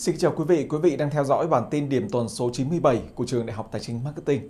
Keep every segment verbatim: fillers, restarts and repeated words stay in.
Xin chào quý vị, quý vị đang theo dõi bản tin điểm tuần số chín mươi bảy của Trường Đại học Tài chính Marketing.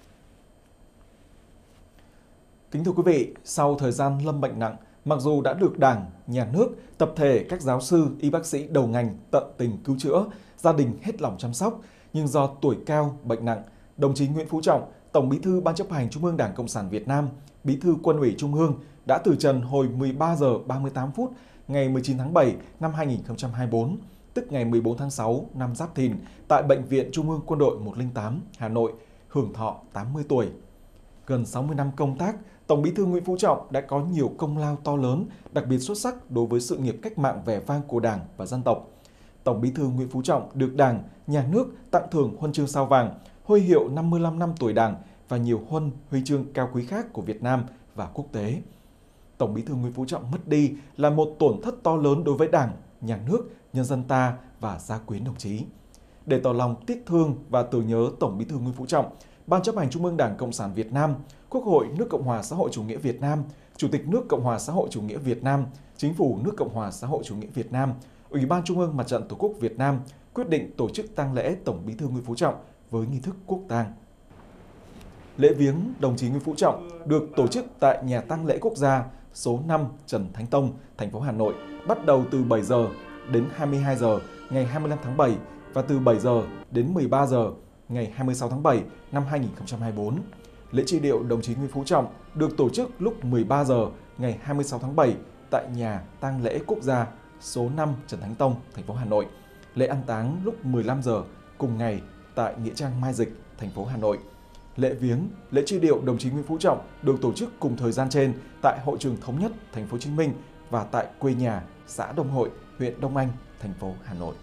Kính thưa quý vị, sau thời gian lâm bệnh nặng, mặc dù đã được Đảng, Nhà nước, tập thể các giáo sư, y bác sĩ đầu ngành tận tình cứu chữa, gia đình hết lòng chăm sóc, nhưng do tuổi cao, bệnh nặng, đồng chí Nguyễn Phú Trọng, Tổng Bí thư Ban Chấp hành Trung ương Đảng Cộng sản Việt Nam, Bí thư Quân ủy Trung ương đã từ trần hồi mười ba giờ ba mươi tám phút ngày mười chín tháng bảy năm hai nghìn không trăm hai mươi tư, tức ngày mười bốn tháng sáu năm Giáp Thìn, tại Bệnh viện Trung ương Quân đội một không tám, Hà Nội, hưởng thọ tám mươi tuổi. Gần sáu mươi năm công tác, Tổng Bí thư Nguyễn Phú Trọng đã có nhiều công lao to lớn, đặc biệt xuất sắc đối với sự nghiệp cách mạng vẻ vang của Đảng và dân tộc. Tổng Bí thư Nguyễn Phú Trọng được Đảng, Nhà nước tặng thưởng huân chương Sao vàng, huy hiệu năm mươi lăm năm tuổi Đảng và nhiều huân huy chương cao quý khác của Việt Nam và quốc tế. Tổng Bí thư Nguyễn Phú Trọng mất đi là một tổn thất to lớn đối với Đảng, Nhà nước, nhân dân ta và gia quyến đồng chí. Để tỏ lòng tiếc thương và tưởng nhớ Tổng Bí thư Nguyễn Phú Trọng, Ban Chấp hành Trung ương Đảng Cộng sản Việt Nam, Quốc hội nước Cộng hòa xã hội chủ nghĩa Việt Nam, Chủ tịch nước Cộng hòa xã hội chủ nghĩa Việt Nam, Chính phủ nước Cộng hòa xã hội chủ nghĩa Việt Nam, Ủy ban Trung ương Mặt trận Tổ quốc Việt Nam quyết định tổ chức tang lễ Tổng Bí thư Nguyễn Phú Trọng với nghi thức quốc tang. Lễ viếng đồng chí Nguyễn Phú Trọng được tổ chức tại nhà tang lễ quốc gia số năm Trần Thánh Tông, thành phố Hà Nội, bắt đầu từ bảy giờ đến hai mươi hai giờ ngày hai mươi lăm tháng bảy và từ bảy giờ đến mười ba giờ ngày hai mươi sáu tháng bảy năm hai nghìn không trăm hai mươi tư. Lễ truy điệu đồng chí Nguyễn Phú Trọng được tổ chức lúc mười ba giờ ngày hai mươi sáu tháng bảy tại nhà tang lễ quốc gia số năm Trần Thánh Tông, thành phố Hà Nội. Lễ an táng lúc mười lăm giờ cùng ngày tại nghĩa trang Mai Dịch, thành phố Hà Nội. Lễ viếng, lễ truy điệu đồng chí Nguyễn Phú Trọng được tổ chức cùng thời gian trên tại Hội trường Thống nhất, thành phố Hồ Chí Minh và tại quê nhà xã Đông Hội, huyện Đông Anh, thành phố Hà Nội.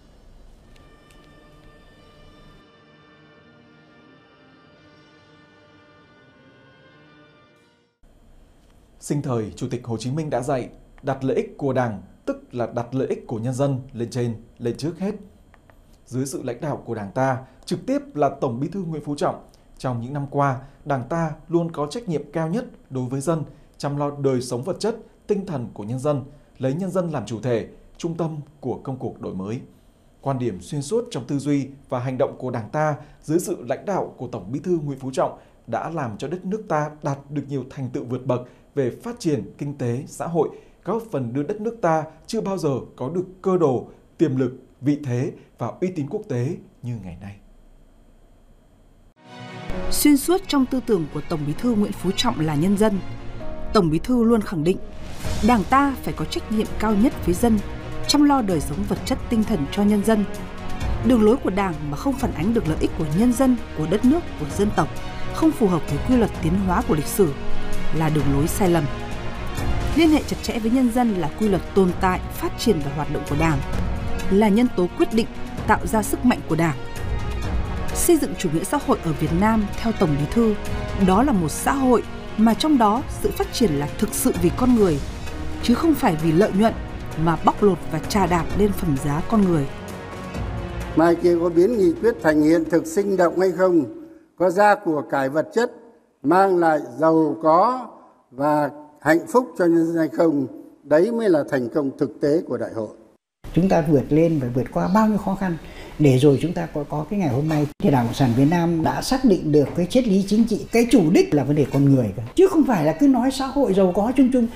Sinh thời, Chủ tịch Hồ Chí Minh đã dạy, đặt lợi ích của Đảng, tức là đặt lợi ích của nhân dân lên trên, lên trước hết. Dưới sự lãnh đạo của Đảng ta, trực tiếp là Tổng Bí thư Nguyễn Phú Trọng, trong những năm qua, Đảng ta luôn có trách nhiệm cao nhất đối với dân, chăm lo đời sống vật chất, tinh thần của nhân dân, lấy nhân dân làm chủ thể, trung tâm của công cuộc đổi mới. Quan điểm xuyên suốt trong tư duy và hành động của Đảng ta dưới sự lãnh đạo của Tổng Bí thư Nguyễn Phú Trọng đã làm cho đất nước ta đạt được nhiều thành tựu vượt bậc về phát triển kinh tế, xã hội, góp phần đưa đất nước ta chưa bao giờ có được cơ đồ, tiềm lực, vị thế và uy tín quốc tế như ngày nay. Xuyên suốt trong tư tưởng của Tổng Bí thư Nguyễn Phú Trọng là nhân dân, Tổng Bí thư luôn khẳng định Đảng ta phải có trách nhiệm cao nhất với dân, chăm lo đời sống vật chất tinh thần cho nhân dân. Đường lối của Đảng mà không phản ánh được lợi ích của nhân dân, của đất nước, của dân tộc, không phù hợp với quy luật tiến hóa của lịch sử là đường lối sai lầm. Liên hệ chặt chẽ với nhân dân là quy luật tồn tại, phát triển và hoạt động của Đảng, là nhân tố quyết định tạo ra sức mạnh của Đảng. Xây dựng chủ nghĩa xã hội ở Việt Nam theo Tổng Bí thư, đó là một xã hội mà trong đó sự phát triển là thực sự vì con người, chứ không phải vì lợi nhuận mà bóc lột và chà đạp lên phẩm giá con người. Mai kia có biến nghị quyết thành hiện thực sinh động hay không, có ra của cải vật chất, mang lại giàu có và hạnh phúc cho nhân dân hay không, đấy mới là thành công thực tế của đại hội. Chúng ta vượt lên và vượt qua bao nhiêu khó khăn để rồi chúng ta có, có cái ngày hôm nay thì Đảng Cộng sản Việt Nam đã xác định được cái triết lý chính trị, cái chủ đích là vấn đề con người cả, chứ không phải là cứ nói xã hội giàu có chung chung.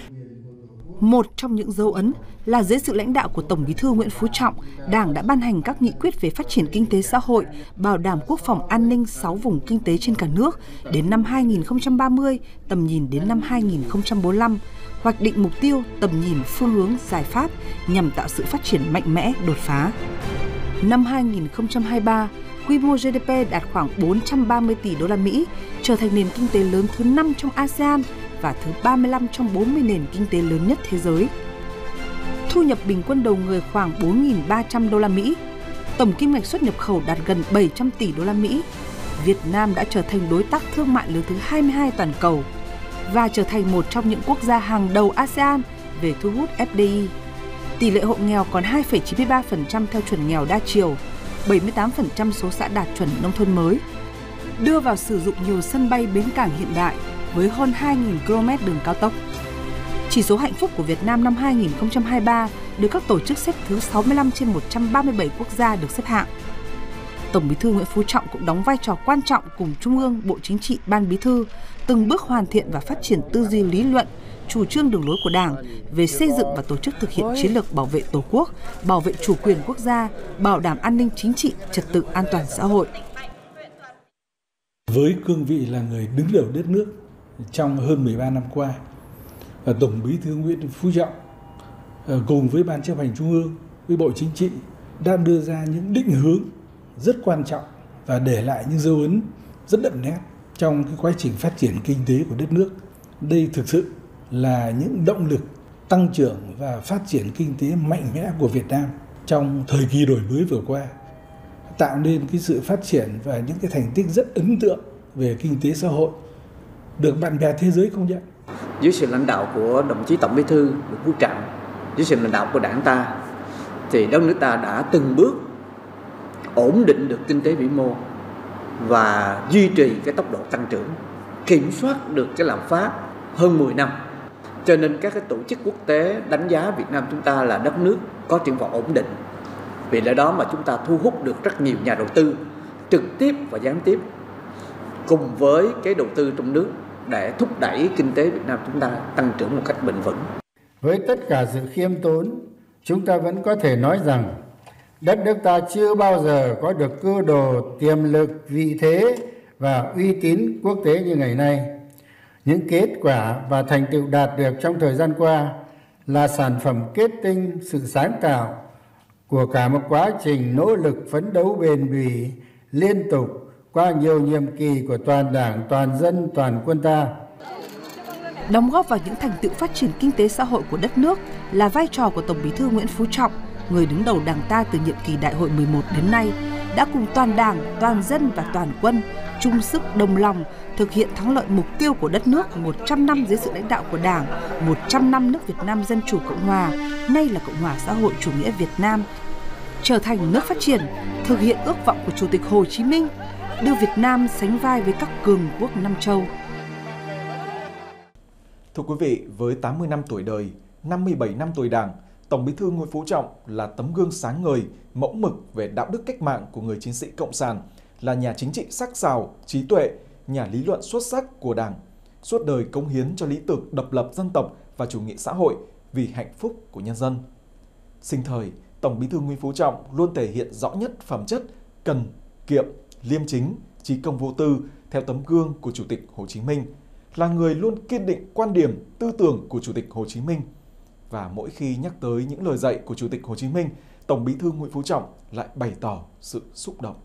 Một trong những dấu ấn là dưới sự lãnh đạo của Tổng Bí thư Nguyễn Phú Trọng, Đảng đã ban hành các nghị quyết về phát triển kinh tế xã hội, bảo đảm quốc phòng an ninh sáu vùng kinh tế trên cả nước đến năm hai nghìn không trăm ba mươi, tầm nhìn đến năm hai nghìn không trăm bốn mươi lăm, hoạch định mục tiêu, tầm nhìn, phương hướng, giải pháp nhằm tạo sự phát triển mạnh mẽ, đột phá. Năm hai nghìn không trăm hai mươi ba, quy mô giê đê pê đạt khoảng bốn trăm ba mươi tỷ đô la Mỹ, trở thành nền kinh tế lớn thứ năm trong a sê an và thứ ba mươi lăm trong bốn mươi nền kinh tế lớn nhất thế giới. Thu nhập bình quân đầu người khoảng bốn nghìn ba trăm đô la Mỹ. Tổng kim ngạch xuất nhập khẩu đạt gần bảy trăm tỷ đô la Mỹ. Việt Nam đã trở thành đối tác thương mại lớn thứ hai mươi hai toàn cầu và trở thành một trong những quốc gia hàng đầu a sê an về thu hút ép đê i. Tỷ lệ hộ nghèo còn hai phẩy chín mươi ba phần trăm theo chuẩn nghèo đa chiều, bảy mươi tám phần trăm số xã đạt chuẩn nông thôn mới. Đưa vào sử dụng nhiều sân bay bến cảng hiện đại với hơn hai nghìn ki lô mét đường cao tốc. Chỉ số hạnh phúc của Việt Nam năm hai nghìn không trăm hai mươi ba được các tổ chức xếp thứ sáu mươi lăm trên một trăm ba mươi bảy quốc gia được xếp hạng. Tổng Bí thư Nguyễn Phú Trọng cũng đóng vai trò quan trọng cùng Trung ương, Bộ Chính trị, Ban Bí thư từng bước hoàn thiện và phát triển tư duy lý luận, chủ trương đường lối của Đảng về xây dựng và tổ chức thực hiện chiến lược bảo vệ Tổ quốc, bảo vệ chủ quyền quốc gia, bảo đảm an ninh chính trị, trật tự an toàn xã hội. Với cương vị là người đứng đầu đất nước trong hơn mười ba năm qua, Tổng Bí thư Nguyễn Phú Trọng cùng với Ban Chấp hành Trung ương, với Bộ Chính trị đã đưa ra những định hướng rất quan trọng và để lại những dấu ấn rất đậm nét trong cái quá trình phát triển kinh tế của đất nước. Đây thực sự là những động lực tăng trưởng và phát triển kinh tế mạnh mẽ của Việt Nam trong thời kỳ đổi mới vừa qua, tạo nên cái sự phát triển và những cái thành tích rất ấn tượng về kinh tế xã hội, được bạn bè thế giới công nhận. Dưới sự lãnh đạo của đồng chí Tổng Bí thư Nguyễn Phú Trọng, dưới sự lãnh đạo của Đảng ta, thì đất nước ta đã từng bước ổn định được kinh tế vĩ mô và duy trì cái tốc độ tăng trưởng, kiểm soát được cái lạm phát hơn mười năm. Cho nên các cái tổ chức quốc tế đánh giá Việt Nam chúng ta là đất nước có triển vọng ổn định. Vì lẽ đó mà chúng ta thu hút được rất nhiều nhà đầu tư trực tiếp và gián tiếp cùng với cái đầu tư trong nước để thúc đẩy kinh tế Việt Nam chúng ta tăng trưởng một cách bền vững. Với tất cả sự khiêm tốn, chúng ta vẫn có thể nói rằng đất nước ta chưa bao giờ có được cơ đồ, tiềm lực, vị thế và uy tín quốc tế như ngày nay. Những kết quả và thành tựu đạt được trong thời gian qua là sản phẩm kết tinh sự sáng tạo của cả một quá trình nỗ lực phấn đấu bền bỉ liên tục qua nhiều nhiệm kỳ của toàn Đảng, toàn dân, toàn quân ta. Đóng góp vào những thành tựu phát triển kinh tế xã hội của đất nước là vai trò của Tổng Bí thư Nguyễn Phú Trọng, người đứng đầu Đảng ta từ nhiệm kỳ Đại hội mười một đến nay, đã cùng toàn Đảng, toàn dân và toàn quân chung sức đồng lòng thực hiện thắng lợi mục tiêu của đất nước một trăm năm dưới sự lãnh đạo của Đảng, một trăm năm nước Việt Nam Dân Chủ Cộng Hòa, nay là Cộng hòa xã hội chủ nghĩa Việt Nam, trở thành nước phát triển, thực hiện ước vọng của Chủ tịch Hồ Chí Minh, đưa Việt Nam sánh vai với các cường quốc Nam châu. Thưa quý vị, với tám mươi năm tuổi đời, năm mươi bảy năm tuổi Đảng, Tổng Bí thư Nguyễn Phú Trọng là tấm gương sáng ngời, mẫu mực về đạo đức cách mạng của người chiến sĩ cộng sản, là nhà chính trị sắc sảo, trí tuệ, nhà lý luận xuất sắc của Đảng, suốt đời cống hiến cho lý tưởng độc lập dân tộc và chủ nghĩa xã hội vì hạnh phúc của nhân dân. Sinh thời, Tổng Bí thư Nguyễn Phú Trọng luôn thể hiện rõ nhất phẩm chất cần, kiệm, liêm chính, chí công vô tư theo tấm gương của Chủ tịch Hồ Chí Minh, là người luôn kiên định quan điểm, tư tưởng của Chủ tịch Hồ Chí Minh. Và mỗi khi nhắc tới những lời dạy của Chủ tịch Hồ Chí Minh, Tổng Bí thư Nguyễn Phú Trọng lại bày tỏ sự xúc động.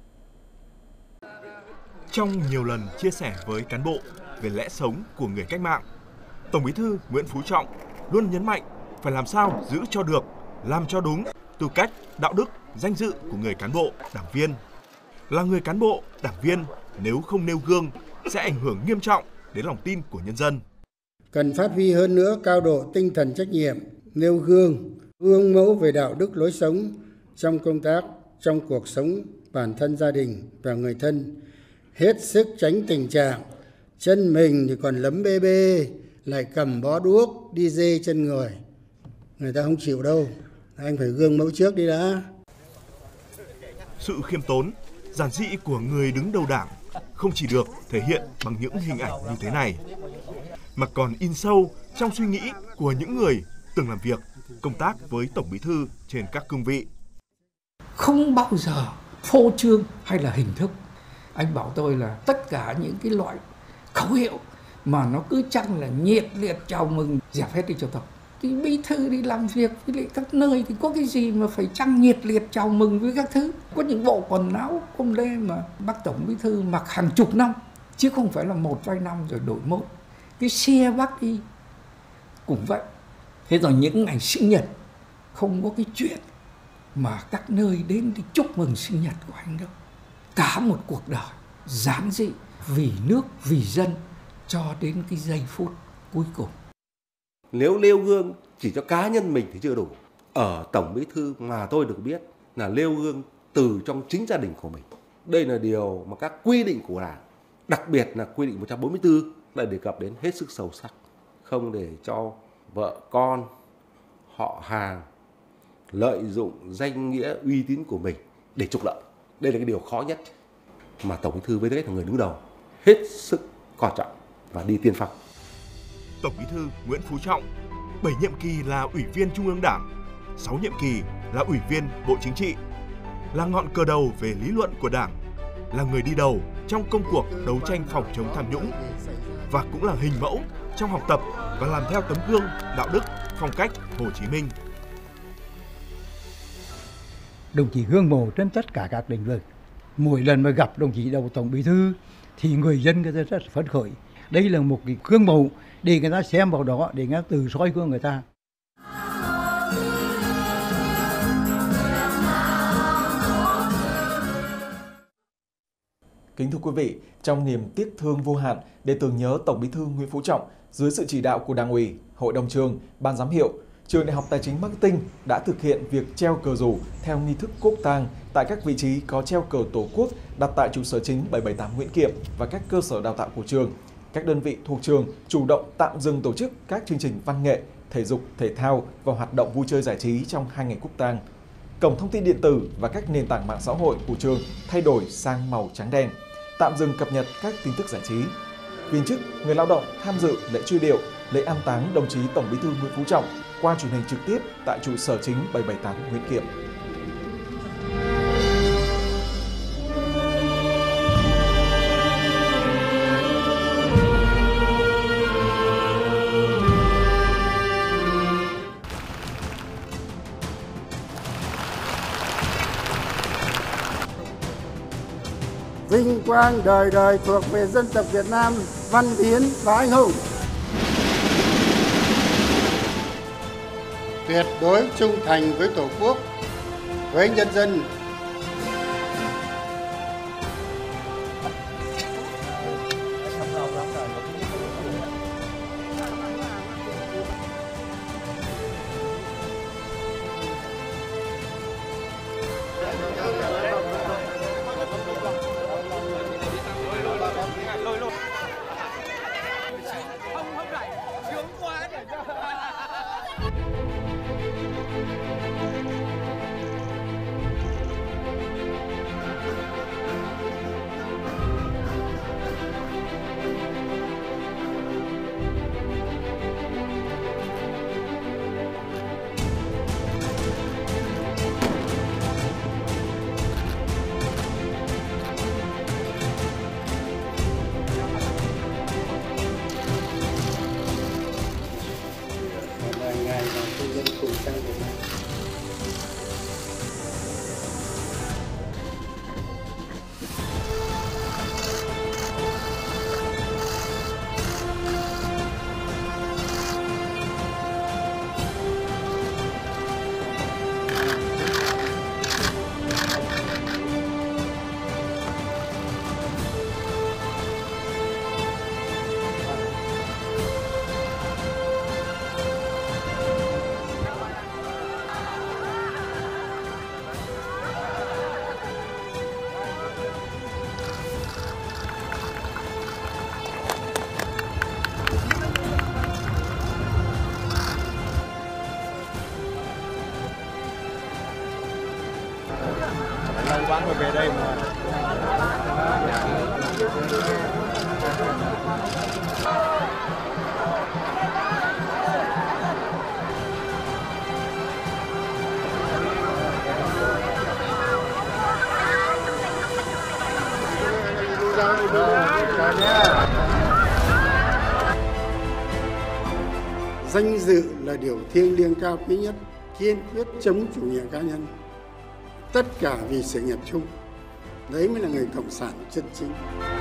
Trong nhiều lần chia sẻ với cán bộ về lẽ sống của người cách mạng, Tổng Bí thư Nguyễn Phú Trọng luôn nhấn mạnh phải làm sao giữ cho được, làm cho đúng tư cách, đạo đức, danh dự của người cán bộ, đảng viên. Là người cán bộ, đảng viên nếu không nêu gương sẽ ảnh hưởng nghiêm trọng đến lòng tin của nhân dân. Cần phát huy hơn nữa cao độ tinh thần trách nhiệm, nêu gương, gương mẫu về đạo đức lối sống trong công tác, trong cuộc sống bản thân, gia đình và người thân. Hết sức tránh tình trạng chân mình thì còn lấm bê bê, lại cầm bó đuốc đi dê chân người. Người ta không chịu đâu, anh phải gương mẫu trước đi đã. Sự khiêm tốn, giản dị của người đứng đầu Đảng không chỉ được thể hiện bằng những hình ảnh như thế này, mà còn in sâu trong suy nghĩ của những người từng làm việc, công tác với Tổng Bí thư trên các cương vị. Không bao giờ phô trương hay là hình thức. Anh bảo tôi là tất cả những cái loại khẩu hiệu mà nó cứ chăng là nhiệt liệt chào mừng dẹp hết đi cho tôi. Thì bí thư đi làm việc với các nơi thì có cái gì mà phải chăng nhiệt liệt chào mừng với các thứ. Có những bộ quần áo công lê mà bác Tổng Bí thư mặc hàng chục năm, chứ không phải là một vài năm rồi đổi mốt. Cái xe bác đi cũng vậy. Thế rồi những ngày sinh nhật không có cái chuyện mà các nơi đến đi chúc mừng sinh nhật của anh đâu. Cả một cuộc đời giản dị vì nước, vì dân cho đến cái giây phút cuối cùng. Nếu nêu gương chỉ cho cá nhân mình thì chưa đủ. Ở Tổng Bí thư mà tôi được biết là nêu gương từ trong chính gia đình của mình. Đây là điều mà các quy định của Đảng, đặc biệt là quy định một trăm bốn mươi tư lại đề cập đến hết sức sâu sắc. Không để cho vợ con, họ hàng lợi dụng danh nghĩa uy tín của mình để trục lợi. Đây là cái điều khó nhất mà Tổng Bí thư với tư cách là người đứng đầu hết sức coi trọng và đi tiên phong. Tổng Bí thư Nguyễn Phú Trọng bảy nhiệm kỳ là Ủy viên Trung ương Đảng, sáu nhiệm kỳ là Ủy viên Bộ Chính trị, là ngọn cờ đầu về lý luận của Đảng, là người đi đầu trong công cuộc đấu tranh phòng chống tham nhũng và cũng là hình mẫu trong học tập và làm theo tấm gương đạo đức, phong cách Hồ Chí Minh. Đồng chí gương mẫu trên tất cả các lĩnh vực. Mỗi lần mà gặp đồng chí đầu Tổng Bí thư thì người dân người ta rất phấn khởi. Đây là một cái gương mẫu để người ta xem vào đó, để người ta từ soi gương người ta. Kính thưa quý vị, trong niềm tiếc thương vô hạn để tưởng nhớ Tổng Bí thư Nguyễn Phú Trọng, dưới sự chỉ đạo của Đảng ủy, Hội đồng trường, Ban giám hiệu, Trường Đại học Tài chính Marketing đã thực hiện việc treo cờ rủ theo nghi thức quốc tang tại các vị trí có treo cờ Tổ quốc đặt tại trụ sở chính bảy bảy tám Nguyễn Kiệm và các cơ sở đào tạo của trường. Các đơn vị thuộc trường chủ động tạm dừng tổ chức các chương trình văn nghệ, thể dục, thể thao và hoạt động vui chơi giải trí trong hai ngày quốc tang. Cổng thông tin điện tử và các nền tảng mạng xã hội của trường thay đổi sang màu trắng đen, tạm dừng cập nhật các tin tức giải trí. Viên chức, người lao động tham dự lễ truy điệu, lễ an táng đồng chí Tổng Bí thư Nguyễn Phú Trọng qua truyền hình trực tiếp tại trụ sở chính bảy bảy tám Nguyễn Kiệm. Vinh quang đời đời thuộc về dân tộc Việt Nam, văn hiến và anh hùng. Tuyệt đối trung thành với Tổ quốc, với nhân dân. Quán rồi về đây mà. Danh dự là điều thiêng liêng cao quý nhất, kiên quyết chống chủ nghĩa cá nhân. Tất cả vì sự nghiệp chung. Đấy mới là người cộng sản chân chính.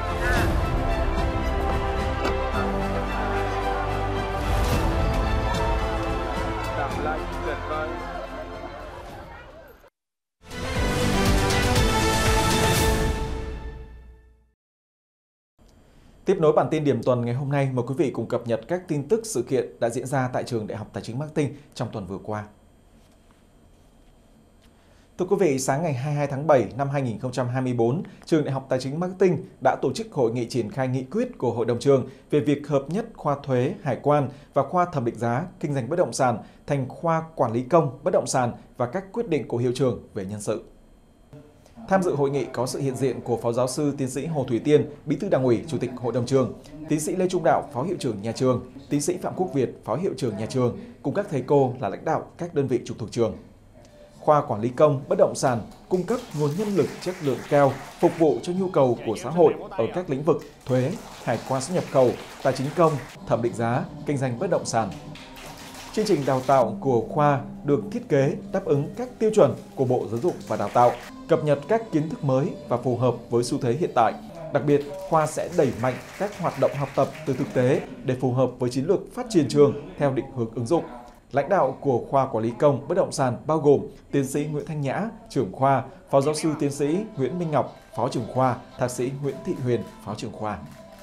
Tiếp nối bản tin điểm tuần ngày hôm nay, mời quý vị cùng cập nhật các tin tức sự kiện đã diễn ra tại Trường Đại học Tài chính Marketing trong tuần vừa qua. Thưa quý vị, sáng ngày hai mươi hai tháng bảy năm hai nghìn không trăm hai mươi tư, Trường Đại học Tài chính Marketing đã tổ chức hội nghị triển khai nghị quyết của Hội đồng trường về việc hợp nhất khoa thuế, hải quan và khoa thẩm định giá, kinh doanh bất động sản thành khoa quản lý công, bất động sản và các quyết định của hiệu trưởng về nhân sự. Tham dự hội nghị có sự hiện diện của Phó Giáo sư Tiến sĩ Hồ Thủy Tiên, Bí thư Đảng ủy, Chủ tịch Hội đồng trường, Tiến sĩ Lê Trung Đạo, Phó hiệu trưởng nhà trường, Tiến sĩ Phạm Quốc Việt, Phó hiệu trưởng nhà trường, cùng các thầy cô là lãnh đạo các đơn vị trực thuộc trường. Khoa quản lý công, bất động sản cung cấp nguồn nhân lực chất lượng cao phục vụ cho nhu cầu của xã hội ở các lĩnh vực thuế, hải quan xuất nhập khẩu, tài chính công, thẩm định giá, kinh doanh bất động sản. Chương trình đào tạo của khoa được thiết kế đáp ứng các tiêu chuẩn của Bộ Giáo dục và Đào tạo, cập nhật các kiến thức mới và phù hợp với xu thế hiện tại. Đặc biệt, khoa sẽ đẩy mạnh các hoạt động học tập từ thực tế để phù hợp với chiến lược phát triển trường theo định hướng ứng dụng. Lãnh đạo của khoa quản lý công bất động sản bao gồm tiến sĩ Nguyễn Thanh Nhã, trưởng khoa, phó giáo sư tiến sĩ Nguyễn Minh Ngọc, phó trưởng khoa, thạc sĩ Nguyễn Thị Huyền, phó trưởng khoa.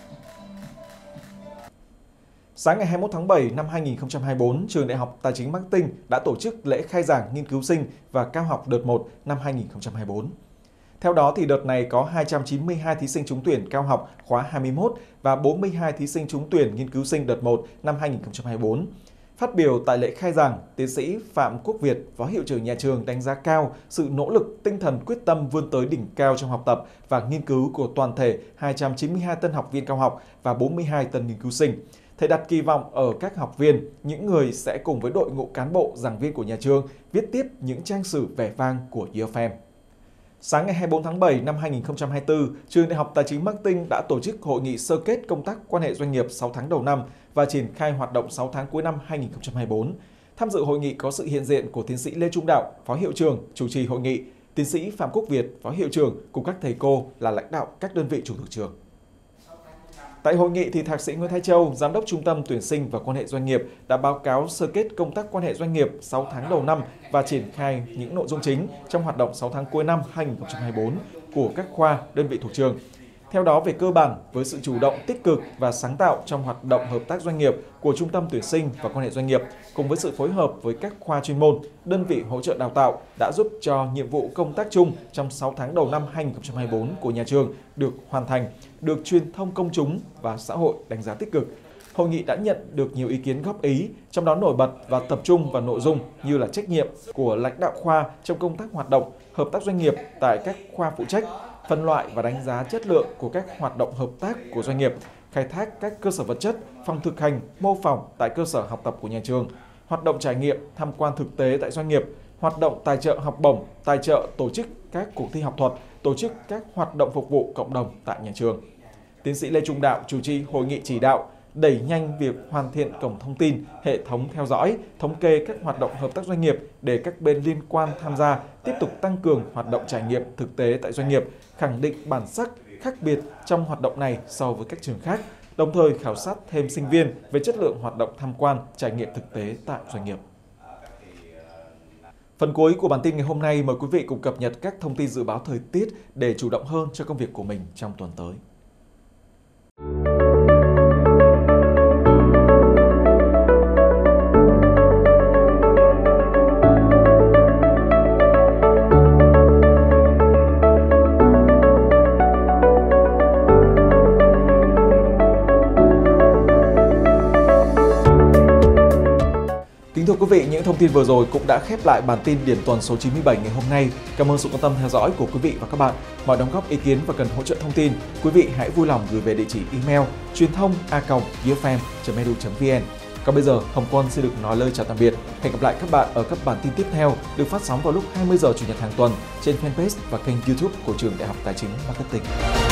Sáng ngày hai mươi mốt tháng bảy năm hai nghìn không trăm hai mươi tư, Trường Đại học Tài chính Marketing đã tổ chức lễ khai giảng nghiên cứu sinh và cao học đợt một năm hai nghìn không trăm hai mươi tư. Theo đó, thì đợt này có hai trăm chín mươi hai thí sinh trúng tuyển cao học khóa hai mươi mốt và bốn mươi hai thí sinh trúng tuyển nghiên cứu sinh đợt một năm hai nghìn không trăm hai mươi tư. Phát biểu tại lễ khai giảng, tiến sĩ Phạm Quốc Việt, Phó hiệu trưởng nhà trường đánh giá cao sự nỗ lực, tinh thần quyết tâm vươn tới đỉnh cao trong học tập và nghiên cứu của toàn thể hai trăm chín mươi hai tân học viên cao học và bốn mươi hai tân nghiên cứu sinh. Thầy đặt kỳ vọng ở các học viên, những người sẽ cùng với đội ngũ cán bộ, giảng viên của nhà trường viết tiếp những trang sử vẻ vang của u ép em. Sáng ngày hai mươi tư tháng bảy năm hai nghìn không trăm hai mươi tư, Trường Đại học Tài chính Marketing đã tổ chức hội nghị sơ kết công tác quan hệ doanh nghiệp sáu tháng đầu năm và triển khai hoạt động sáu tháng cuối năm hai nghìn không trăm hai mươi tư. Tham dự hội nghị có sự hiện diện của tiến sĩ Lê Trung Đạo, Phó hiệu trưởng, chủ trì hội nghị, tiến sĩ Phạm Quốc Việt, Phó hiệu trưởng cùng các thầy cô là lãnh đạo các đơn vị trực thuộc trường. Tại hội nghị thì Thạc sĩ Nguyễn Thái Châu, Giám đốc Trung tâm Tuyển sinh và Quan hệ Doanh nghiệp đã báo cáo sơ kết công tác quan hệ doanh nghiệp sáu tháng đầu năm và triển khai những nội dung chính trong hoạt động sáu tháng cuối năm hai nghìn không trăm hai mươi tư của các khoa, đơn vị thuộc trường. Theo đó, về cơ bản, với sự chủ động, tích cực và sáng tạo trong hoạt động hợp tác doanh nghiệp của Trung tâm Tuyển sinh và Quan hệ Doanh nghiệp, cùng với sự phối hợp với các khoa chuyên môn, đơn vị hỗ trợ đào tạo đã giúp cho nhiệm vụ công tác chung trong sáu tháng đầu năm hai nghìn không trăm hai mươi tư của nhà trường được hoàn thành, được truyền thông công chúng và xã hội đánh giá tích cực. Hội nghị đã nhận được nhiều ý kiến góp ý, trong đó nổi bật và tập trung vào nội dung như là trách nhiệm của lãnh đạo khoa trong công tác hoạt động, hợp tác doanh nghiệp tại các khoa phụ trách, phân loại và đánh giá chất lượng của các hoạt động hợp tác của doanh nghiệp, khai thác các cơ sở vật chất, phòng thực hành, mô phỏng tại cơ sở học tập của nhà trường, hoạt động trải nghiệm, tham quan thực tế tại doanh nghiệp, hoạt động tài trợ học bổng, tài trợ tổ chức các cuộc thi học thuật, tổ chức các hoạt động phục vụ cộng đồng tại nhà trường. Tiến sĩ Lê Trung Đạo chủ trì hội nghị chỉ đạo đẩy nhanh việc hoàn thiện cổng thông tin, hệ thống theo dõi, thống kê các hoạt động hợp tác doanh nghiệp để các bên liên quan tham gia, tiếp tục tăng cường hoạt động trải nghiệm thực tế tại doanh nghiệp, khẳng định bản sắc, khác biệt trong hoạt động này so với các trường khác, đồng thời khảo sát thêm sinh viên về chất lượng hoạt động tham quan, trải nghiệm thực tế tại doanh nghiệp. Phần cuối của bản tin ngày hôm nay, mời quý vị cùng cập nhật các thông tin dự báo thời tiết để chủ động hơn cho công việc của mình trong tuần tới. Kính thưa quý vị, những thông tin vừa rồi cũng đã khép lại bản tin điểm tuần số chín mươi bảy ngày hôm nay. Cảm ơn sự quan tâm theo dõi của quý vị và các bạn. Mọi đóng góp ý kiến và cần hỗ trợ thông tin, quý vị hãy vui lòng gửi về địa chỉ email truyền thông a còng u ép em chấm e d u chấm v n. Còn bây giờ, Hồng Quân xin được nói lời chào tạm biệt. Hẹn gặp lại các bạn ở các bản tin tiếp theo được phát sóng vào lúc hai mươi giờ Chủ nhật hàng tuần trên fanpage và kênh YouTube của Trường Đại học Tài chính Marketing.